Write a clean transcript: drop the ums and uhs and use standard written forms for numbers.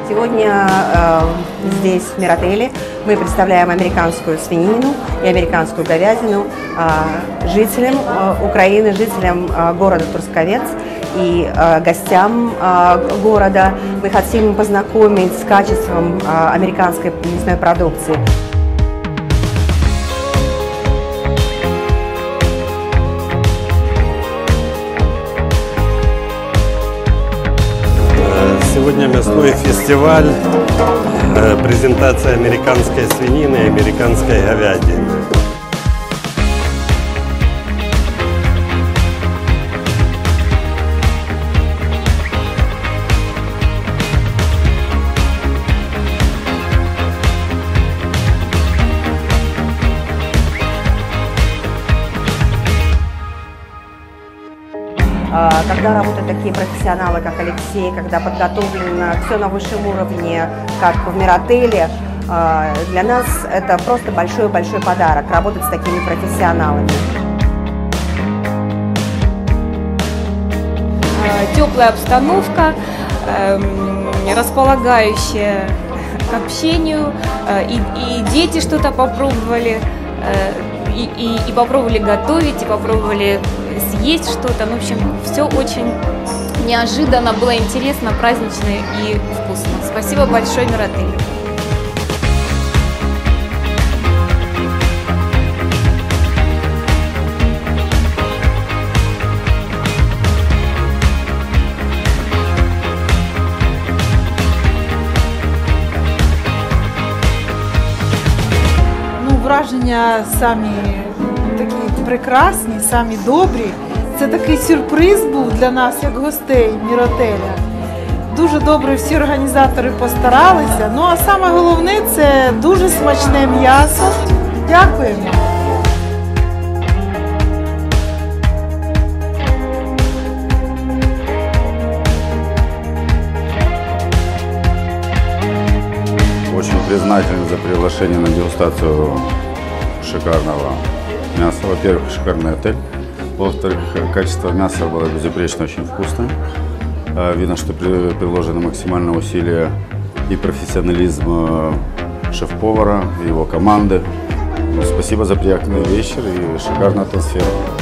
Сегодня здесь, в Миротеле, мы представляем американскую свинину и американскую говядину жителям Украины, жителям города Трусковец и гостям города. Мы хотим познакомить с качеством американской мясной продукции. Сегодня мясной фестиваль, презентация американской свинины и американской говядины. Когда работают такие профессионалы, как Алексей, когда подготовлено все на высшем уровне, как в Миротеле, для нас это просто большой-большой подарок работать с такими профессионалами. Теплая обстановка, располагающая к общению, и дети что-то попробовали, и попробовали готовить, и попробовали съесть что-то. Ну, в общем, все очень неожиданно, было интересно, празднично и вкусно. Спасибо большое Миротелю. Враження самі такі прекрасні, самі добрі. Це такий сюрприз був для нас, як гостей Миротеля. Дуже добре всі організатори постаралися. Ну а саме головне – це дуже смачне м'ясо. Дякуємо! Очень признателен за приглашение на дегустацию шикарного мяса. Во-первых, шикарный отель. Во-вторых, качество мяса было безупречно, очень вкусное. Видно, что приложено максимальное усилие и профессионализм шеф-повара, и его команды. Спасибо за приятный вечер и шикарную атмосферу.